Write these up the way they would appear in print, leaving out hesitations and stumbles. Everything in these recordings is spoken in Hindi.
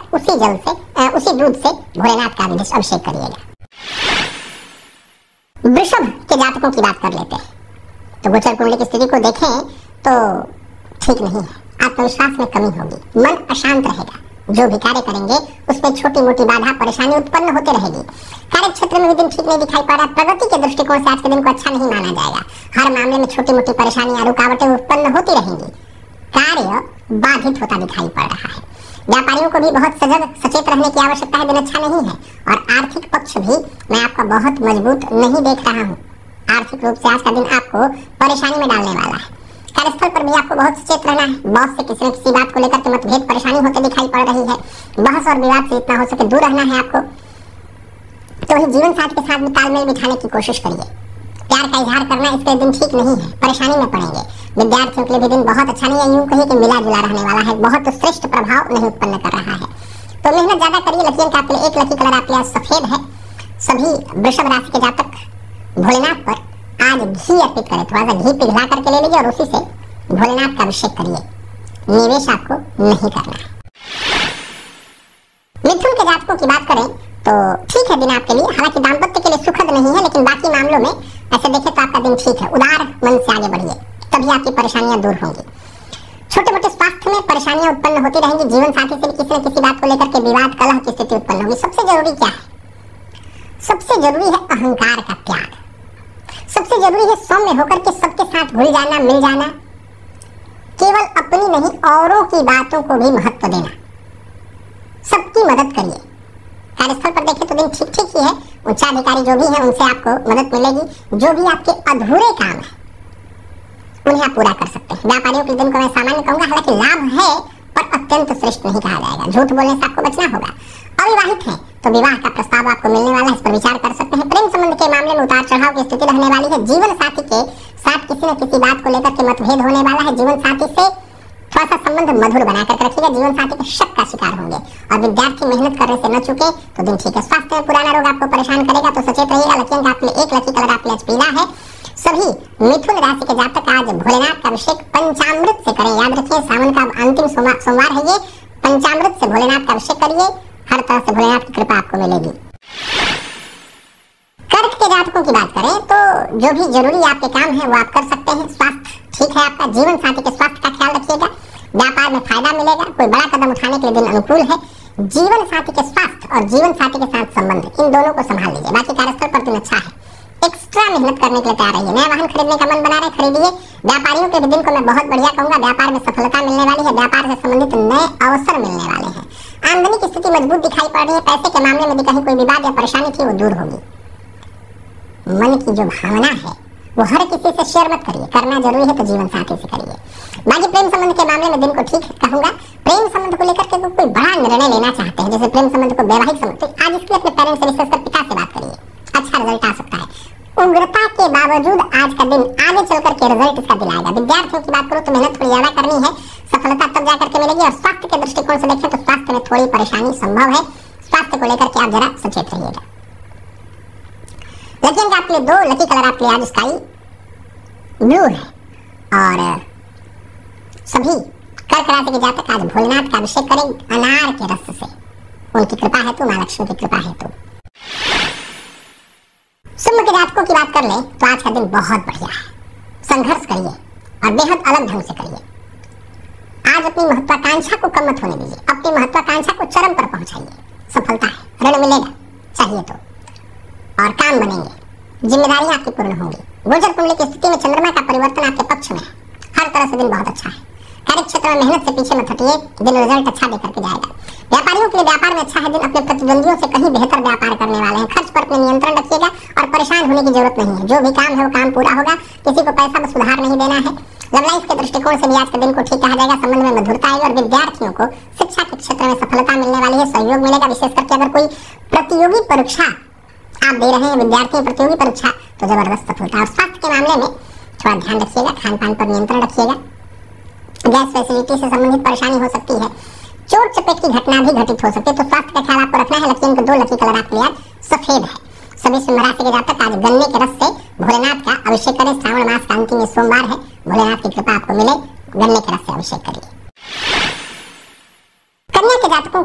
उसी जल से उसी दूध से भोलेनाथ का अभिषेक करिएगा। वृषभ के जातकों की बात कर लेते हैं। तो गोचर कुंडली की स्थिति को देखें तो ठीक नहीं है, आत्मविश्वास में कमी होगी, मन अशांत रहेगा, जो भी कार्य करेंगे उसमें छोटी मोटी बाधा परेशानी उत्पन्न होते रहेगी। कार्य क्षेत्र में भी दिन ठीक नहीं दिखाई पड़ रहा, प्रगति के दृष्टिकोण से आज के दिन को अच्छा नहीं माना जाएगा। हर मामले में छोटी मोटी परेशानियां रुकावटें उत्पन्न होती रहेंगी, कार्य बाधित होता दिखाई पड़ रहा है। व्यापारियों को भी बहुत सजग सचेत रहने की आवश्यकता है, दिन अच्छा नहीं है। और आर्थिक पक्ष भी मैं आपका बहुत मजबूत नहीं देख रहा हूँ, आर्थिक रूप से आज का दिन आपको परेशानी में डालने वाला है। कार्यस्थल पर भी आपको बहुत सचेत रहना है, बॉस से किसी न किसी बात को लेकर के मतभेद परेशानी होते दिखाई पड़ रही है, बहस और विवाद से जितना हो सके दूर रहना है आपको। तो ही जीवन साथी के साथ भी तालमेल बिठाने की कोशिश करिए। प्यार का इजहार करना इसके दिन ठीक नहीं है, परेशानी में पड़ेंगे। विद्यार्थियों के लिए भी दिन बहुत अच्छा नहीं है, यूं कहिए कि मिला जुला रहने वाला है, बहुत श्रेष्ठ प्रभाव नहीं उत्पन्न कर रहा है। तो मेहनत ज्यादा करिए। लकी अंक आपके लिए 1, लकी कलर आपके लिए सफेद है। सभी वृषभ राशि के जातक भोलेनाथ पर आज घी अर्पित करें, थोड़ा सा घी पिघला करके ले लीजिए और उसी से भोलेनाथ का अभिषेक करिए। निवेश आपको नहीं करना है। मिथुन के जातकों की बात करें तो ठीक है दिन आपके लिए, हालांकि दाम्पत्य के लिए सुखद नहीं है, लेकिन बाकी मामलों में ऐसे देखें तो आपका दिन ठीक है। उदार मन से आगे बढ़िए, तभी आपकी परेशानियां दूर होंगी। छोटे मोटे स्वास्थ्य में परेशानियां उत्पन्न होती रहेंगी। जीवन साथी से किसी न किसी बात को लेकर के विवाद कलह की स्थिति उत्पन्न होगी। सबसे जरूरी क्या है? सबसे जरूरी है अहंकार का त्याग। सबसे जरूरी है सौम्य होकर के सबके साथ घुल जाना, मिल जाना, केवल अपनी नहीं औरों की बातों को भी महत्व देना, सबकी मदद करिए। कार्यस्थल पर देखें तो दिन ठीक ठीक ही है, उच्चाधिकारी जो भी है उनसे आपको मदद मिलेगी। जो भी आपके अधूरे काम है उन्हें आप पूरा कर सकते हैं। व्यापारियों के दिन को मैं सामान्य कहूंगा, हालांकि लाभ है पर अत्यंत श्रेष्ठ नहीं कहा जाएगा। झूठ बोलने से आपको बचना होगा। अविवाहित है तो विवाह का प्रस्ताव आपको मिलने वाला है, इस पर विचार कर सकते हैं। प्रेम संबंध के मामले में उतार चढ़ाव की स्थिति रहने वाली है। जीवन साथी के साथ किसी न किसी बात को लेकर के मतभेद होने वाला है। जीवन साथी से थोड़ा सा संबंध मधुर बनाकर रखिएगा, जीवन साथी के शक का शिकार होंगे। और विद्यार्थी मेहनत करने से न चुके तो दिन ठीक है। स्वास्थ्य में पुराना रोग आपको परेशान करेगा तो सचेत रहिएगा। लकी अंक आपके लिए 1, लकी कलर आपके लिए पीला है। सभी मिथुन राशि के जातक आज भोलेनाथ का अभिषेक पंचामृत से करें। याद रखिए सावन का अंतिम सोमवार है ये, पंचामृत से भोलेनाथ का अभिषेक करिए, हर तरह से भोलेनाथ की कृपा आपको मिलेगी। कर्क के जातकों की बात करें तो जो भी जरूरी आपके काम है वो आप कर सकते हैं। स्वास्थ्य ठीक है आपका, जीवन साथी के स्वास्थ्य का ख्याल रखिएगा। व्यापार में फायदा मिलेगा, कोई बड़ा कदम उठाने के लिए दिन अनुकूल है। जीवन साथी के स्वास्थ्य और जीवन साथी के साथ संबंध, इन दोनों को संभाल लीजिए। बाकी कार्यस्थल पर दिन अच्छा है। एक्स्ट्रा मेहनत करने के लिए तैयार रहिए। नया वाहन खरीदने का मन बना रहे खरीदिए। व्यापारियों के दिन को मैं बहुत बढ़िया कहूंगा, व्यापार में सफलता मिलने वाली है। व्यापार से संबंधित नए अवसर मिलने वाले हैं। आमदनी की स्थिति मजबूत दिखाई पड़ रही है। पैसे के मामले में भी कहीं कोई विवाद या परेशानी थी वो दूर होगी। मन की जो भावना है वो हर किसी से शेयर मत करिए, करना जरूरी है तो जीवन साथी से करिए। बाकी प्रेम संबंध के मामले में दिन को ठीक कहूंगा। प्रेम संबंध को लेकर के कोई बड़ा निर्णय लेना चाहते हैं, जैसे प्रेम संबंध को वैवाहिक संबंध, तो आज इसके अपने पेरेंट्स से विशेषकर पिता से बात करिए, अच्छा रिजल्ट आ सकता है। उग्रता के बावजूद आज का दिन आगे चलकर के रिजल्ट इसका दिलाएगा। विद्यार्थियों की बात करो तो मेहनत थोड़ी ज्यादा करनी है, सफलता तब जाकर के मिलेगी। और स्वास्थ्य के दृष्टिकोण से देखें तो स्वास्थ्य में थोड़ी परेशानी संभव है, स्वास्थ्य को लेकर के आप जरा सचेत रहिएगा। लकी अंक आपके लिए 2, लकी कलर आपके लिए आज स्काई ब्लू है। और सभी कर्क राशि के जातक आज भोलेनाथ का अभिषेक करें अनार के रस से, उनकी कृपा है तो, मां लक्ष्मी की कृपा है तो। सिंह के जातकों की बात कर ले तो आज का दिन बहुत बढ़िया है। संघर्ष करिए और बेहद अलग ढंग से करिए। आज अपनी महत्वाकांक्षा को कम मत होने दीजिए, अपनी महत्वाकांक्षा को चरम पर पहुंचाइए। सफलता है, ऋण मिलेगा चाहिए तो, और काम बनेंगे, जिम्मेदारियां आपकी पूर्ण होंगी। गोचर कुंडली की स्थिति में चंद्रमा का परिवर्तन आपके पक्ष में है, हर तरह से दिन बहुत अच्छा है। कार्य क्षेत्र में मेहनत से पीछे मत हटिए, दिन रिजल्ट अच्छा देकर के जाएगा। व्यापारियों के लिए व्यापार में अच्छा है दिन, अपने प्रतिद्वंदियों से कहीं बेहतर व्यापार करने वाले हैं। खर्च पर अपने नियंत्रण रखिएगा और परेशान होने की जरूरत नहीं है। जो भी काम है वो काम पूरा होगा, किसी को पैसा बस उधार नहीं देना है। लव लाइफ के दृष्टिकोण से भी आज के दिन को ठीक कहा जाएगा। संबंध में मधुरता आएगी और विद्यार्थियों को शिक्षा के क्षेत्र में सफलता मिलने वाली है, सहयोग मिलेगा। विशेष करके अगर कोई प्रतियोगी परीक्षा आप दे रहे हैं, विद्यार्थी प्रतियोगी परीक्षा, तो जबरदस्त सफलता। और स्वास्थ्य के मामले में थोड़ा ध्यान रखिएगा, खान पान पर नियंत्रण रखिएगा। गैस फैसिलिटी से संबंधित परेशानी हो सकती है, चोट चपेट की घटना भी घटित हो सकती है, तो स्वास्थ्य का ख्याल आपको रखना है। लकी अंक 2, लकी कलर आपके लिए सफेद है। सभी सिंह राशि के जातक आज गन्ने के रस से भोलेनाथ का अभिषेक करें। श्रावण मास का अंतिम सोमवार है, भोलेनाथ की कृपा आपको मिले, गन्ने के रस से अभिषेक करिए। कन्या के जातकों को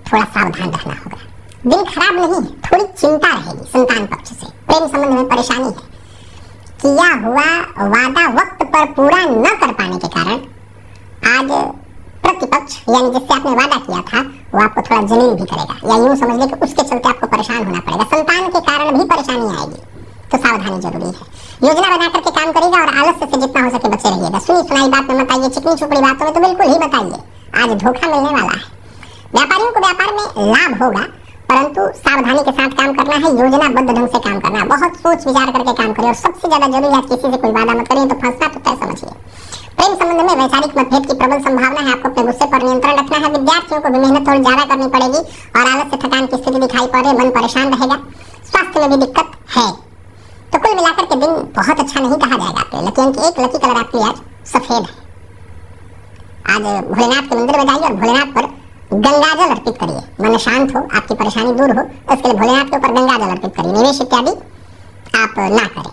थोड़ा सावधान रहना होगा। दिन खराब नहीं, थोड़ी चिंता रहेगी संतान पक्ष से। प्रेम संबंध में परेशानी है, किया हुआ वादा वक्त पर पूरा न कर पाने के कारण आज प्रतिपक्ष यानी जिससे आपने वादा किया था वो आपको थोड़ा जलील भी करेगा, या यूं समझ ले कि उसके चलते आपको परेशान होना पड़ेगा। संतान के कारण भी परेशानी आएगी, तो सावधानी जरूरी है। योजना बना करके काम करिएगा और आलस्य से जितना हो सके बचे रहिएगा। सुनी सुनाई बात में मत आइए, चिकनी चुपड़ी बातों में तो बिल्कुल ही बताइए, आज धोखा मिलने वाला है। व्यापारियों को व्यापार में लाभ होगा, परंतु सावधानी के साथ काम करना है, योजनाबद्ध ढंग से काम करना है, बहुत सोच विचार करके काम करिए। और सबसे ज्यादा जरूरी है किसी से कोई वादा मत करिए, तो फंसना तो तय समझिए। प्रेम संबंध में वैचारिक मतभेद की प्रबल संभावना है, आपको अपने गुस्से पर नियंत्रण रखना है। विद्यार्थियों को भी मेहनत थोड़ी ज्यादा करनी पड़ेगी और आलस्य थकान की स्थिति दिखाई पड़ रही, मन परेशान रहेगा, स्वास्थ्य में भी दिक्कत है। तो कुल मिलाकर के दिन बहुत अच्छा नहीं कहा जाएगा आपके, लेकिन एक लकी कलर आपके लिए आज सफेद है। आज भोलेनाथ के मंदिर में जाइए और भोलेनाथ पर गंगाजल अर्पित करिए, मन शांत हो, आपकी परेशानी दूर हो, इसके लिए भोलेनाथ के ऊपर गंगाजल अर्पित करिए। निवेश इत्यादि आप ना करें।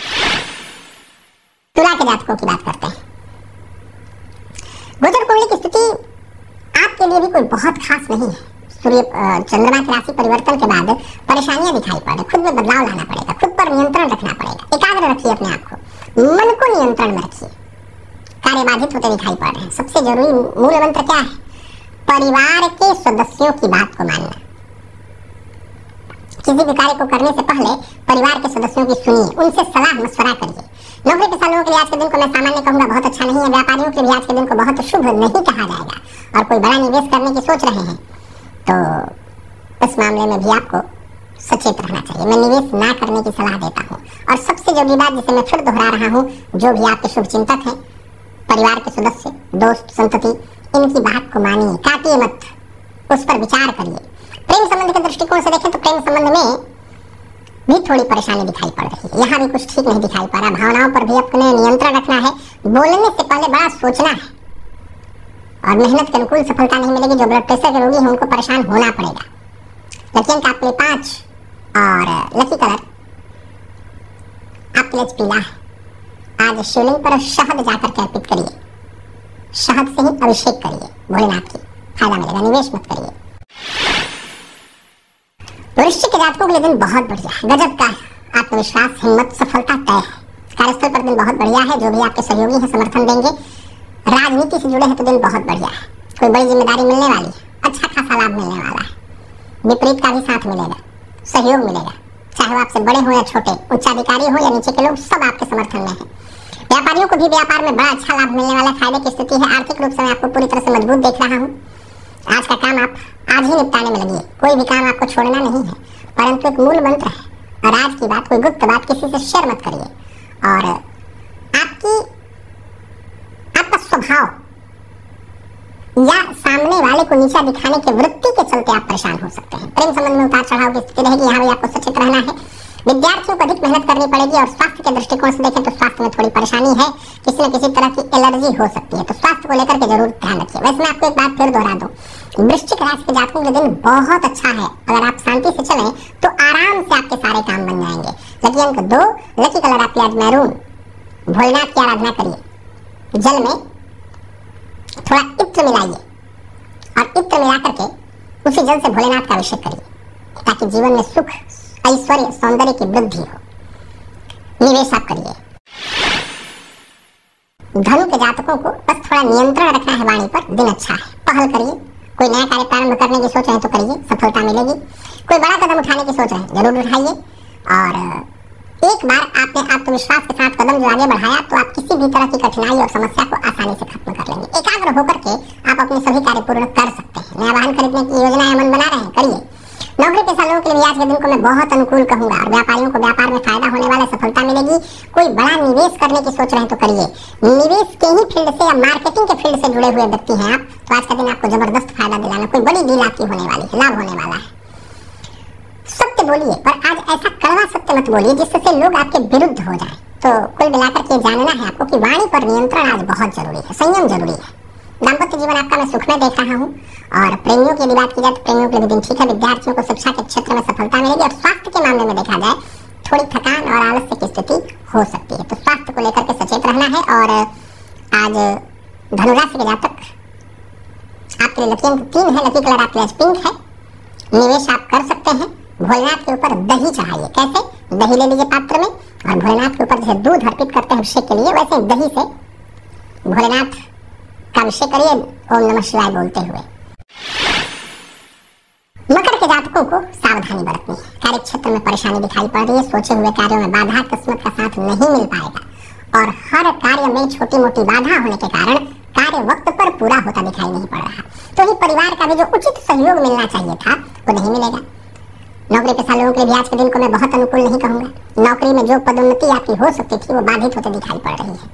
तुला के जातकों की बात करते हैं। गोचर कुंडली की स्थिति आपके लिए भी कोई बहुत खास नहीं है। सूर्य चंद्रमा की राशि परिवर्तन के बाद परेशानियां दिखाई पड़ रही, खुद में बदलाव लाना पड़ेगा, खुद पर नियंत्रण रखना पड़ेगा। एकाग्र रखिए अपने आप को, मन को नियंत्रण में रखिए। कार्य बाधित होते दिखाई पड़ रहे हैं। सबसे जरूरी मूल मंत्र क्या है? परिवार के सदस्यों की बात को मानना। किसी भी कार्य को करने से पहले परिवार के सदस्यों की सुनिए, उनसे सलाह मशवरा करिए। नौकरी पेशा लोगों के लिए आज के दिन को मैं सामान्य कहूंगा बहुत अच्छा नहीं है। व्यापारियों के लिए आज के दिन को बहुत शुभ नहीं कहा जाएगा, और कोई बड़ा निवेश करने की सोच रहे हैं तो इस मामले में भी आपको सचेत रहना चाहिए। मैं निवेश ना करने की सलाह देता हूँ। और सबसे जरूरी बात जिसे मैं फिर दोहरा रहा हूँ, जो भी आपके शुभ चिंतक हैं, परिवार के सदस्य, दोस्त, संतति, इनकी बात को मानिए, काटिए मत, उस पर विचार करिए। प्रेम संबंध के दृष्टिकोण से देखें तो प्रेम संबंध में भी थोड़ी परेशानी दिखाई पड़ रही है। यहाँ भी कुछ ठीक नहीं दिखाई पड़ रहा। भावनाओं पर भी अपने नियंत्रण रखना है, बोलने से पहले बड़ा सोचना है, और मेहनत के अनुकूल सफलता नहीं मिलेगी। जो ब्लड प्रेशर के रोगी हैं उनको परेशान होना पड़ेगा। लकी अंक आपके लिए 5 और लकी कलर आपके लिए पीला है। आज शिवलिंग पर शहद जाकर के अर्पित करिए, शहद से ही अभिषेक करिए भोलेनाथ की, फायदा मिलेगा। निवेश मत करिए। वृश्चिक जातकों के लिए दिन बहुत बढ़िया है, गजब का आत्मविश्वास, हिम्मत, सफलता तय है। कार्यस्थल पर दिन बहुत बढ़िया है। जो भी आपके सहयोगी हैं समर्थन देंगे। राजनीति से जुड़े हैं तो दिन बहुत बढ़िया है। कोई बड़ी जिम्मेदारी मिलने वाली है, अच्छा खासा लाभ मिलने वाला है। विपरीत का भी साथ मिलेगा, सहयोग मिलेगा, चाहे वो आपसे बड़े हो या छोटे, उच्चाधिकारी हो या नीचे के लोग, सब आपके समर्थन में है। व्यापारियों को भी व्यापार में बड़ा अच्छा लाभ मिलने वाला, फायदे की स्थिति है। आर्थिक रूप से मैं आपको पूरी तरह से मजबूत देख रहा हूँ। आज का काम आप आज ही निपटाने में लगिए, कोई भी काम आपको छोड़ना नहीं है। परंतु एक मूल मंत्र है, और आज की बात, कोई गुप्त बात किसी से शेयर मत करिए। और आपका स्वभाव या सामने वाले को नीचा दिखाने की वृत्ति के चलते आप परेशान हो सकते हैं। प्रेम संबंध में उतार चढ़ाव की स्थिति रहेगी, यहाँ भी आपको सचेत रहना है। विद्यार्थियों को अधिक मेहनत करनी पड़ेगी। और स्वास्थ्य के दृष्टिकोण से देखें तो स्वास्थ्य में थोड़ी परेशानी है, किसी न किसी तरह की एलर्जी हो सकती है, तो स्वास्थ्य को लेकर के जरूर ध्यान रखिए। वैसे मैं आपको एक बात फिर दोहरा दूं, वृश्चिक राशि के जातकों के दिन बहुत अच्छा है। अगर आप शांति से चलें तो आराम से आपके सारे काम बन जाएंगे। लकी अंक 2, लकी कलर आपके आज मैरून। भोलेनाथ की आराधना करिए, जल में थोड़ा इत्र मिलाइए, और इत्र मिला करके उसी जल से भोलेनाथ का अभिषेक करिए, ताकि जीवन में सुख, ऐश्वर्य, सौंदर्य की वृद्धि हो। निवेश आप करिए। धनु के जातकों को बस थोड़ा नियंत्रण रखना है वाणी पर। दिन अच्छा है, पहल करिए। कोई नया कार्य प्रारंभ करने की सोच रहे हैं तो करिए, सफलता मिलेगी। कोई बड़ा कदम उठाने की सोच रहे हैं, जरूर उठाइए। और एक बार आपने आत्मविश्वास के साथ कदम जो आगे बढ़ाया तो आप किसी भी तरह की कठिनाई और समस्या को आसानी से खत्म कर लेंगे। एकाग्र होकर के आप अपने सभी कार्य पूर्ण कर सकते हैं। नया वाहन खरीदने की योजना या मन बना रहे हैं, करिए। नौकरी पेशा लोगों के लिए आज के दिन को मैं बहुत अनुकूल कहूंगा। और व्यापारियों को व्यापार में फायदा होने वाला, सफलता मिलेगी। कोई बड़ा निवेश करने की सोच रहे हैं तो करिए। निवेश के ही फील्ड से या मार्केटिंग के फील्ड से जुड़े हुए व्यक्ति हैं आप, तो आज का दिन आपको जबरदस्त फायदा दिलाना, कोई बड़ी डील आपकी होने वाली है, लाभ होने वाला है। सत्य बोलिए, पर आज ऐसा कड़वा सत्य मत बोलिए जिससे लोग आपके विरुद्ध हो जाएं। तो कुल मिलाकर के जानना है आपको कि वाणी पर नियंत्रण आज बहुत जरूरी है, संयम जरूरी है। दाम्पत्य जीवन आपका मैं सुख में देख रहा हूँ। और प्रेमियों की यदि बात की जाए तो प्रेमियों के लिए दिन ठीक है। विद्यार्थियों को शिक्षा के क्षेत्र में सफलता मिलेगी। और स्वास्थ्य के मामले में देखा जाए थोड़ी थकान और आलस्य की स्थिति हो सकती है, तो स्वास्थ्य को लेकर के सचेत रहना है। और आज धनुराशि के जातक आपके लिए लकी अंक 3 है, लकी कलर आपके लिए पिंक है। निवेश आप कर सकते हैं। भोलेनाथ के ऊपर दही चढ़ाइए। कैसे? दही ले लीजिए पात्र में और भोलेनाथ के ऊपर जैसे दूध अर्पित करते हैं अभिषेक के लिए, वैसे दही से भोलेनाथ का अभिषेक करिए ओम नमः शिवाय बोलते हुए। मकर के जातकों को सावधानी बरतनी है। कार्य क्षेत्र में परेशानी दिखाई पड़ रही है। सोचे हुए कार्यों में बाधा, किस्मत का साथ नहीं मिल पाएगा और हर कार्य में छोटी मोटी बाधा होने के कारण कार्य वक्त पर पूरा होता दिखाई नहीं पड़ रहा। तो ही परिवार का भी जो उचित सहयोग मिलना चाहिए था वो नहीं मिलेगा। नौकरी पेशा लोगों के लिए आज के दिन को मैं बहुत अनुकूल नहीं कहूंगा। नौकरी में जो पदोन्नति आपकी हो सकती थी वो बाधित होते दिखाई पड़ रही है।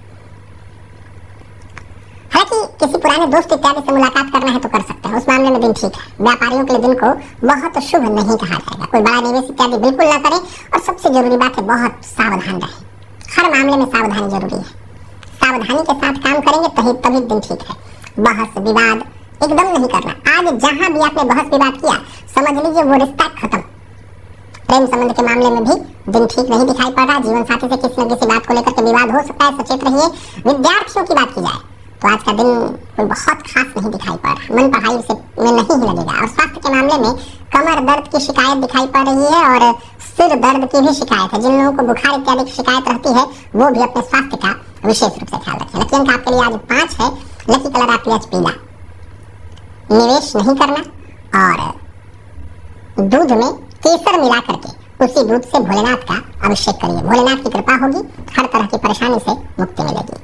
हालांकि किसी पुराने दोस्त इत्यादि से मुलाकात करना है तो कर सकते हैं, उस मामले में दिन ठीक है। व्यापारियों के लिए दिन को बहुत शुभ नहीं कहा जाएगा। कोई बड़ा निवेश इत्यादि बिल्कुल ना करें और सबसे जरूरी बात है बहुत सावधान रहें। हर मामले में सावधानी जरूरी है। सावधानी के साथ काम करेंगे तभी दिन ठीक है। बहस विवाद एकदम नहीं करना। आज जहां भी आपने बहस विवाद किया समझ लीजिए वो रिश्ता खत्म। प्रेम संबंध के मामले में भी दिन ठीक नहीं दिखाई पड़ रहा। जीवन साथी से किसी न किसी बात को लेकर के विवाद हो सकता है, सचेत रहिए। विद्यार्थियों की बात की जाए तो आज का दिन कोई बहुत खास नहीं दिखाई पड़ रहा। मन पढ़ाई से में नहीं ही लगेगा। और स्वास्थ्य के मामले में कमर दर्द की शिकायत दिखाई पड़ रही है और सिर दर्द की भी शिकायत है। जिन लोगों को बुखार इत्यादि की शिकायत रहती है वो भी अपने स्वास्थ्य का विशेष रूप से ख्याल रखें। लकी अंक आपके लिए आज 5 है। लकी कलर आपके लिए आज पीला। निवेश नहीं करना और दूध में केसर मिला करके उसी दूध से भोलेनाथ का अभिषेक करिए। भोलेनाथ की कृपा होगी, हर तरह की परेशानी से मुक्ति मिलेगी।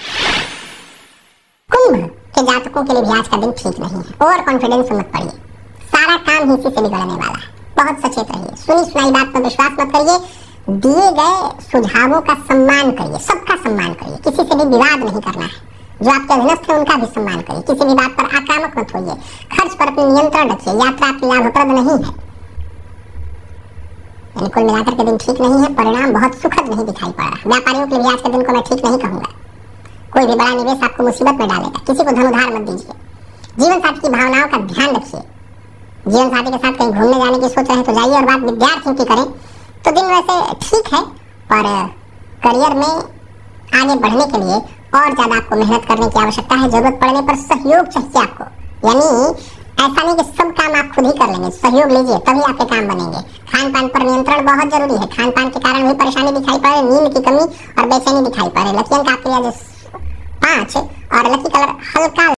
कुंभ के जातकों के लिए भी आज का दिन ठीक नहीं है। ओवर कॉन्फिडेंस मत पड़िए। सारा काम ही इसी से बिगड़ने वाला है। बहुत सचेत रहिए। सुनी सुनाई बात पर विश्वास मत करिए। दिए गए सुझावों का सम्मान करिए। सबका सम्मान करिए। किसी से भी विवाद नहीं करना है। जो आपके अधीनस्थ है उनका भी सम्मान करिए। किसी भी बात पर आक्रामक मत होइए। खर्च पर अपने नियंत्रण रखिए। यात्रा आपकी लाभप्रद नहीं है। कुल मिलाकर के दिन ठीक नहीं है। परिणाम बहुत सुखद नहीं दिखाई पड़ रहा। व्यापारियों के लिए आज के दिन को मैं ठीक नहीं कहूंगा। कोई भी बड़ा निवेश आपको मुसीबत में डालेगा। किसी को धन उधार मत दीजिए। जीवन साथी की भावनाओं का ध्यान रखिए। जीवन साथी के साथ कहीं घूमने जाने की सोच रहे हैं तो जाइए। और बात विद्यार्थियों की करें तो दिन वैसे ठीक है, पर करियर में आगे बढ़ने के लिए और ज्यादा आपको मेहनत करने की आवश्यकता है। जरूरत पड़ने पर सहयोग चाहिए आपको। यानी ऐसा नहीं कि सब काम आप खुद ही कर लेंगे। सहयोग लीजिए तभी आपके काम बनेंगे। खान पान पर नियंत्रण बहुत जरूरी है। खान पान के कारण भी परेशानी दिखाई पड़े, नींद की कमी और बेचैनी दिखाई पड़े। लकी अंक आपके लिए 5 और लकी कलर हल्का